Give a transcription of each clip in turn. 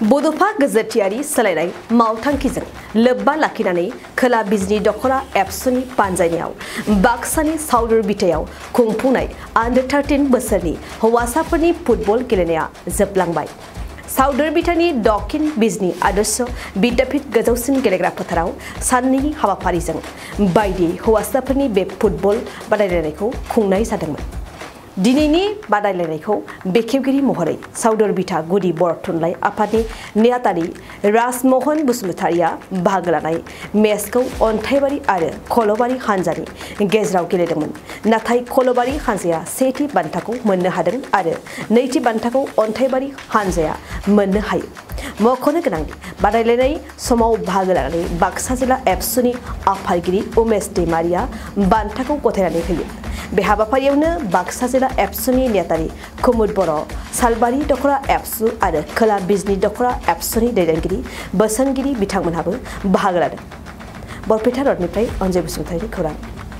बड'फा गोजोरथियारि सोलायनाय मावथांखिजों लोब्बा लाखिनानै खोला बिजनि दख'रा एबसुनि बानजायनायाव बाक्सानि साउदुर बिथायाव खुंफुंनाय अंडर-13 बोसोरनि हौवासाफोरनि फुटबल गेलेनाया जोबलांबाय। साउदुर बिथानि दखिन बिजनि आदर्श विद्यापीठ गोजौसिन गेलेग्रा फोथाराव साननैनि हाबाफारिजों बायदि हौवासाफोरनि बे फुटबल बादायलायनायखौ खुंनाय जादोंमोन। दिनैनि बादायलायनायखौ बेखेवगिरि महरै साउदुर बिथा गुदि बर' थुनलाइ आफादनि नेहाथारि राजमहन बसुमतारिया बाहागो लानाय मेचखौ अन्थाइबारि आरो खल'बारि हानजानि गेजेराव गेलेदोंमोन। नाथाय खल'बारि हानजाया सेथि बान्थाखौ मोननो हादों आरो नैथि बान्थाखौ अन्थाइबारि हानजाया मोननो हायो। मख'नो गोनांदि बादायलायनाय समाव बाहागो लानानै बाक्सा जिल्ला एबसुनि आफादगिरि उमेश दैमारिया बान्थाखौ गथायनानै होयो। बे हाबाफारियावनो बाक्सा जिल्ला एबसुनि नेहाथारि कुमुद बर', सालबारि दख'रा एबसु आरो खोला बिजनि दख'रा एबसुनि दैदेनगिरि बोसोनगिरि बिथांमोनहाबो बाहागो लादों। बरपेटा रडनिफ्राय अनजय बसुमतारिनि खौरां।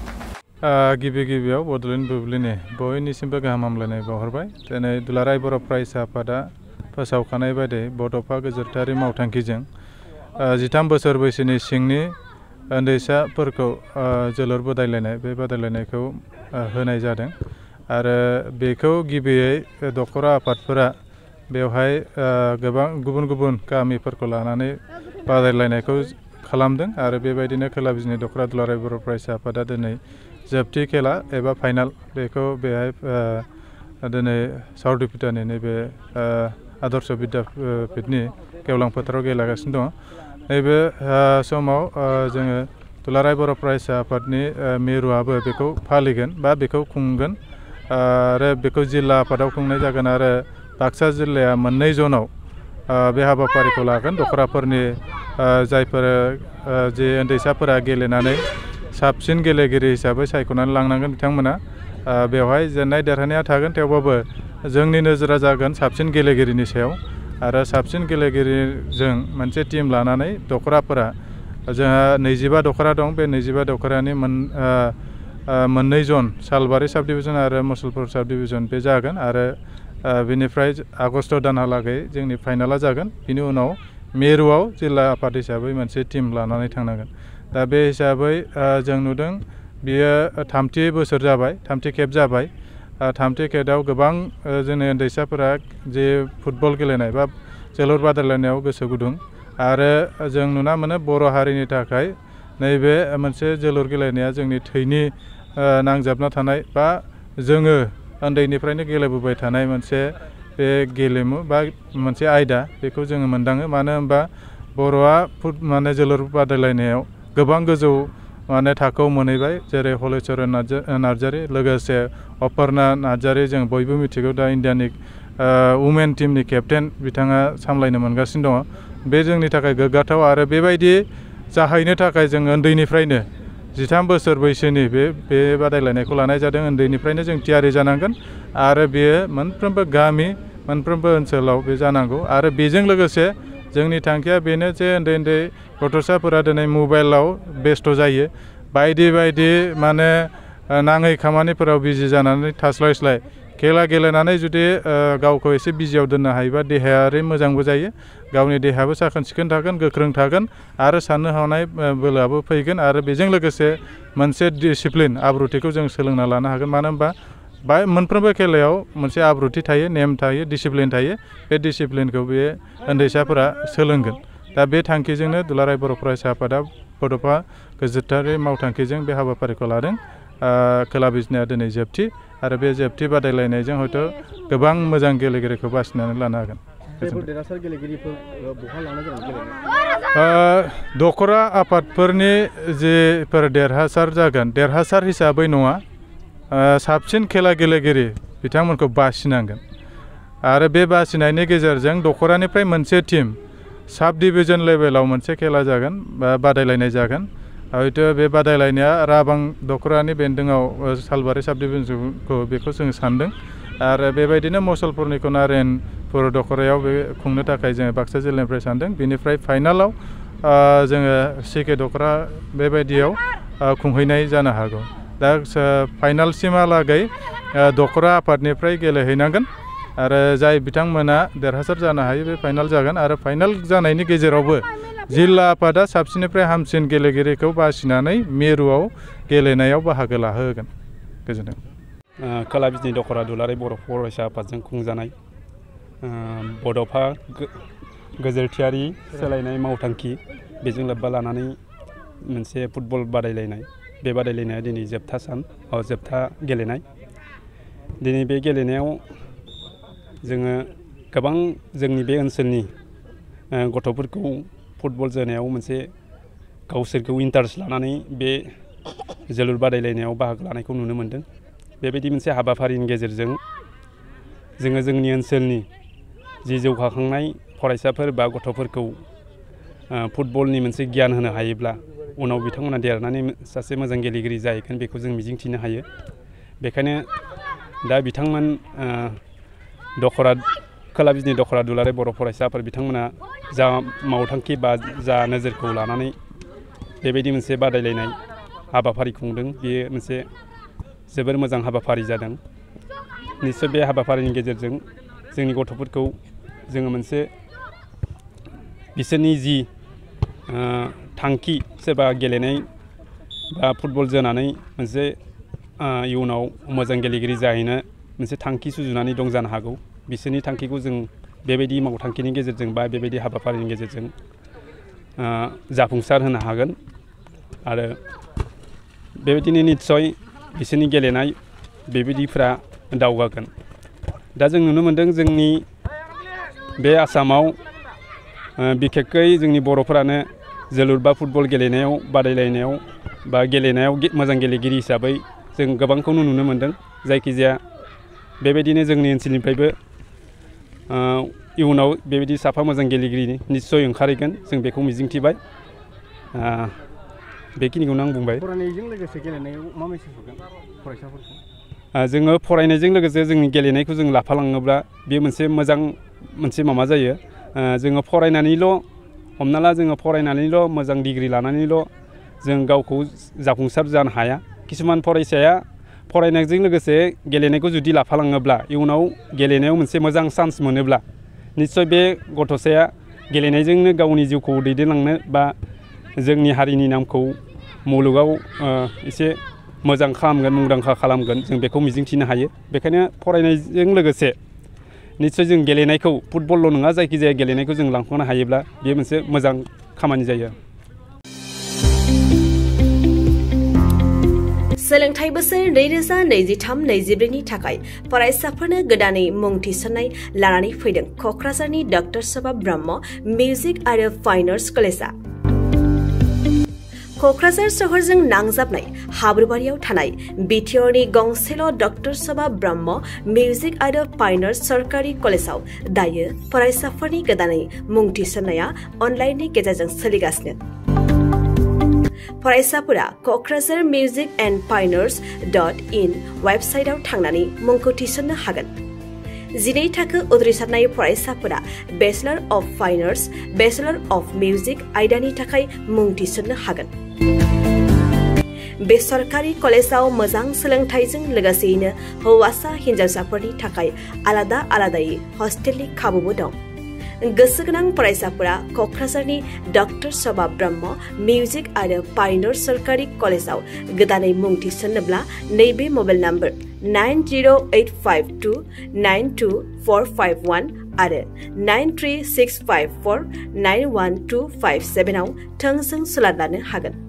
गिबियाव बड'लेण्ड बुब्लिनि बयनिसिमबो गाहाम हामलायनाय बावहरबाय। दिनै दुलाराय बर' फरायसा आफादा फोसावखानाय बायदि बड'फा गोजोरथियारि मावथांखिजों 13 बोसोर बैसोनि सिंनि उन्दैसाफोरखौ जोलुर बादायलायनाय बे बादायलायनायखौ होनाय जादों आरो बेखौ गिबियै दख'रा आफादफोरा बेवहाय गोबां गुबुन गामिफोरखौ लानानै बादायलायनायखौ खालामदों आरो बेबायदिनो खोला बिजनि दख'रा दुलाराय बर' फरायसा आफादा दिनै जोबथि खेला एबा फाइनाल बेखौ बेहाय दिनै साउदुर बिथानि नैबे आदर्श विद्यापीठनि गेवलां फोथाराव गेलेगासिनो दङ। नैबे समाव जोङो दुलाराय बर' फरायसा आफादनि मिरुआबो बेखौ फालिगोन बा बेखौ खुंगोन आरो बेखौ जिल्ला आफादाव खुंनाय जागोन आरो बाक्सा जिल्लाया मोननै जनाव बे हाबाफारिखौ लागोन। दख'राफोरनि जायफोर जे उन्दैसाफोरा गेलेनानै साबसिन गेलेगिरि हिसाबै सायख'नानै लांनांगोन बिथांमोना बेवहाय जेननाय देरहानाया थागोन, थेवबाबो जोंनि नोजोरा जागोन साबसिन गेलेगिरिनि सायाव आरो साबसिन गेलेगिरिजों मोनसे टिम लानानै दख'राफोरा जोंहा 25 दख'रा दं। बे 25 दख'रानि मोननै जन सालबारि साब डिभिजन आरो मुसलपुर साब डिभिजन बे जागोन आरो बेनिफ्राय आगस्ट दानहालागै जोंनि फाइनाला जागोन। बिनि उनाव मिरुआव जिल्ला आफाद हिसाबै मोनसे टिम लानानै थांनांगोन। दा बे हिसाबै जों नुदों बियो थामथि बोसोर जाबाय, थामथि खेब जाबाय। थामथि खेबाव गोबां जोंनि उन्दैसाफोरा जे फुटबल गेलेनाय बा जोलुर बादायलायनायाव गोसो गुदुं आरो जों नुना मोनो बर' हारिनि थाखाय नैबे मोनसे जोलुर गेलेनाया जोंनि थैनि नांजाबना थानाय बा जोङो उन्दैनिफ्रायनो गेलेबोबाय थानाय मोनसे बे गेलेमु बा मोनसे आयदा बेखौ जोङो मोनदाङो। मानो होनबा बर'आ जोलुर बादायलायनायाव गोबां गोजौ थाखोआव मोनहैबाय, जेरै हलिचरन नार्जारि लोगोसे अपर्ना नार्जारि जों बयबो मिथिगौ दा इण्डियानि वुमेन टिमनि केप्टेन बिथाङा सामलायनो मोनगासिनो दङ। बे जोंनि थाखाय गोग्गाथाव आरो बेबायदि जाहैनो थाखाय जों उन्दैनिफ्रायनो 13 बोसोर बैसोनि बे बादायलायनायखौ लानाय जादों। उन्दैनिफ्रायनो जों थियारि जानांगोन आरो बेयो मोनफ्रोमबो गामि मोनफ्रोमबो ओनसोलाव बे जानांगौ आरो बेजों लोगोसे जोंनि थांखिया बेनो जे उन्दै गथ'साफोरा दिनै मबाइलाव बेस्थ' जायो, बायदि नाङै खामानिफोराव बिजि जानानै थास्लायस्लाय खेला गेलेनानै जुदि गावखौ एसे बिजियाव दोननो हायोबा देहायारि मोजांबो जायो, गावनि देहायाबो साखोन सिखोन थागोन, गोख्रों थागोन आरो साननो हानाय बोलोआबो फैगोन आरो बेजों लोगोसे मोनसे डिसिप्लिन आब्रुथिखौ जों सोलोंना लानो हागोन। मानो होनबा मोनफ्रोमबो खेलायाव मोनसे आब्रुथि थायो, नेम थायो, डिसिप्लिन थायो। बे डिसिप्लिनखौ बे उन्दैसाफोरा सोलोंगोन। दा बे थांखिजोंनो दुलाराय बर' फरायसा आफादा बड'फा गोजोरथियारि मावथांखिजों बे हाबाफारिखौ लादों। खोला बिजनिया दिनै जोबथि आरो बे जोबथि बादायलायनायजों हयथ' गोबां मोजां गेलेगिरिखौ बासिनानै लानो हागोन। दख'रा आफादफोरनि जेफोर देरहासार जागोन, देरहासार हिसाबै नङा, साबसिन खेला गेलेगिरि बिथांमोनखौ बासिनांगोन आरो बे बासिनायनि गेजेरजों दख'रानिफ्राय मोनसे टिम साब डिभिजन लेभेलाव मोनसे खेला जागोन बा बादायलायनाय जागोन। हयथ' बे बादायलायनाया राबां दख'रानि बेन्दोङाव सालबारि साब डिभिजनखौ बेखौ जों सानदों आरो बेबायदिनो मुसलपुरनिखौ नारेनपुर दख'रायाव बे खुंनो थाखाय जोङो बाक्सा जिल्लानिफ्राय सानदों। बेनिफ्राय फाइनालाव जोङो सिके दख'रा बेबायदियाव खुंहैनाय जानो हागौ। दा फाइनालसिमहालागै दख'रा आफादनिफ्राय गेलेहैनांगोन आरो जाय बिथांमोना देरहासार जानो हायो बे फाइनाल जागोन आरो फाइनाल जानायनि गेजेरावबो जिल्ला आफादा साबसिननिफ्राय हामसिन गेलेगिरिखौ बासिनानै मिरुआव गेलेनायाव बाहागो लाहोगोन। गोजोनथों। खोला बिजनि दख'रा दुलाराय बर' फरायसा आफादजों खुंजानाय बड'फा गोजोरथियारि सोलायनाय मावथांखि बेजों लोब्बा लानानै मोनसे फुटबल बादायलायनाय बे बादायलायनाया दिनै जोबथा गेलेनाय। दिनै बे गेलेनायाव जोङो गोबां जोंनि बे ओनसोलनि गथ'फोरखौ फुटबल जोनायाव मोनसे गावसोरखौ इन्टारेस्ट लानानै बे जोलुर बादायलायनायाव बाहागो लानायखौ नुनो मोनदों। बेबायदि मोनसे हाबाफारिनि गेजेरजों जोङो जोंनि ओनसोलनि जि जौगाखांनाय फरायसाफोर बा गथ'फोरखौ फुटबलनि मोनसे गियान होनो हायोब्ला उनाव बिथांमोना देरनानै सासे मोजां गेलेगिरि जाहैगोन बेखौ जों मिजिंथिनो हायो। बेखायनो दा बिथांमोन खोला बिजनि दख'रा दुलाराय बर' फरायसाफोर बिथांमोना जा मावथांखि बा जा नोजोरखौ लानानै बेबायदि मोनसे बादायलायनाय हाबाफारि खुंदों बेयो मोनसे जोबोर मोजां हाबाफारि जादों। निश्चय बे हाबाफारिनि गेजेरजों जोंनि गथ'फोरखौ जोङो मोनसे बिसोरनि जि थांखि सोरबा गेलेनाय बा फुटबल जोनानै मोनसे इयुनाव मोजां गेलेगिरि जाहैनो मोनसे थांखि सुजुनानै दं जानो हागौ। बिसोरनि थांखिखौ जों बेबायदि मावथांखिनि गेजेरजों बा बेबायदि हाबाफारिनि गेजेरजों जाफुंसार होनो हागोन आरो बेबायदिनो निस्सय बिसोरनि गेलेनाय बेबायदिफ्रा दावगागोन। दा जों नुनो मोनदों जोंनि बे आसामाव बिखेखै जोंनि बर'फोरानो जोलुर बा फुटबल गेलेनायाव बादायलायनायाव बा गेलेनायाव मोजां गेलेगिरि हिसाबै जों गोबांखौनो नुनो मोनदों। जायखिजाया बेबायदिनो जोंनि ओनसोलनिफ्रायबो इयुनाव बेबायदि साफा मोजां गेलेगिरि निस्सय ओंखारहैगोन जों बेखौ मिजिंथिबाय। बेखिनिखौनो आं बुंबाय। फरायनायजों लोगोसे गेलेनायाव मा मेसेज हरगोन फरायसाफोरखौ? जोङो फरायनायजों लोगोसे जोंनि गेलेनायखौ जों लाफालाङोब्ला बे मोनसे मोजां मोनसे माबा जायो। जोङो फरायनानैल' हमना ला जोङो फरायनानैल' मोजां डिग्रि लानानैल' जों गावखौ जाफुंसार जानो हाया। किसुमान फरायसाया फरायनायजों लोगोसे गेलेनायखौ जुदि लाफालाङोब्ला इयुनाव गेलेनायाव मोनसे मोजां चान्स मोनोब्ला निस्सय बे गथ'साया गेलेनायजोंनो गावनि जिउखौ दैदेनलांनो बा जोंनि हारिनि नामखौ मुलुगाव एसे मोजां खालामगोन, मुंदांखा खालामगोन जों बेखौ मिजिंथिनो हायो। बेखायनो फरायनायजों लोगोसे निस्सय जों गेलेनायखौ फुटबलल' नङा जायखिजाया गेलेनायखौ जों लांफानो हायोब्ला बेयो मोनसे मोजां खामानि जायो। सोलोंथाइ बोसोर 2023-24 नि थाखाय फरायसाफोरनो गोदानै मुं थिसननाय लानानै फैदों क'क्राझारनि डक्टर सभा ब्रह्म मिउजिक आरो फाइन आर्ट्स कलेजआ। क'क्राझार सोहोरजों नांजाबनाय हाब्रुबारियाव थानाय बिटिआरनि गंसेल' डक्टर सभा ब्रह्म मिउजिक आरो फाइन आर्ट्स सरकारि कलेजआव दायो फरायसाफोरनि गोदानै मुं थिसननाया अनलाइननि गेजेरजों सोलिगासिनो। फरायसाफोरा Kokrajhar music and fine arts वेबसाइटआव थांनानै मुंखौ थिसननो हागोन। 12 थाखो उद्रिसारनाय फरायसाफोरा bachelor of fine arts, bachelor of music आयदानि थाखाय मुं थिसननो हागोन। बे सरकारि कलेजआव मोजां सोलोंथाइजों लोगोसेयैनो हौवासा हिन्जावसाफोरनि थाखाय आलादा आलादायै हस्टेलनि खाबुबो दं। गोसो गोनां फरायसाफोरा क'क्राझारनि डक्टर सभा ब्रह्म मिउजिक आरो फाइन आर्ट्स सरकारि कलेजआव गोदानै मुं थिसननोब्ला नैबे मबाइल नम्बर 9085292451 आरो 93654912557 आव थोंजों सोलाद लानो हागोन।